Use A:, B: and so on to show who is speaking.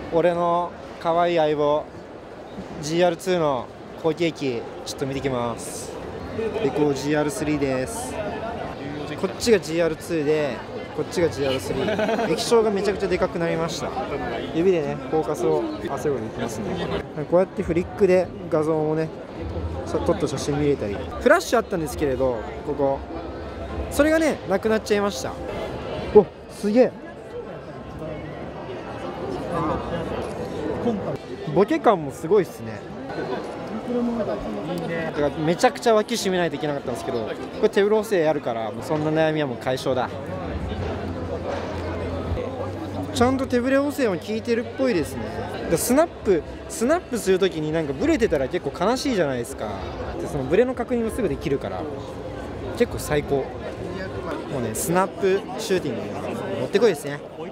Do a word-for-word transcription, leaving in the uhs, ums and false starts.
A: 俺の可愛い相棒 ジーアールツー の後継機ちょっと見てきます。でこう ジーアールスリー です。こっちが ジーアールツー でこっちが ジーアールスリー 液晶がめちゃくちゃでかくなりました。指でねフォーカスを合わせるようにできますね。こうやってフリックで画像をね撮った写真見れたり、フラッシュあったんですけれどここそれがねなくなっちゃいました。おすげえボケ感もすごいっすね。だからめちゃくちゃ脇締めないといけなかったんですけど、これ手ブロ補正あるからもうそんな悩みはもう解消だ。ちゃんと手ブレ補正も効いてるっぽいですね。でスナップスナップするときになんかブレてたら結構悲しいじゃないですか。でそのブレの確認もすぐできるから結構最高。もうねスナップシューティングにもってこいですね。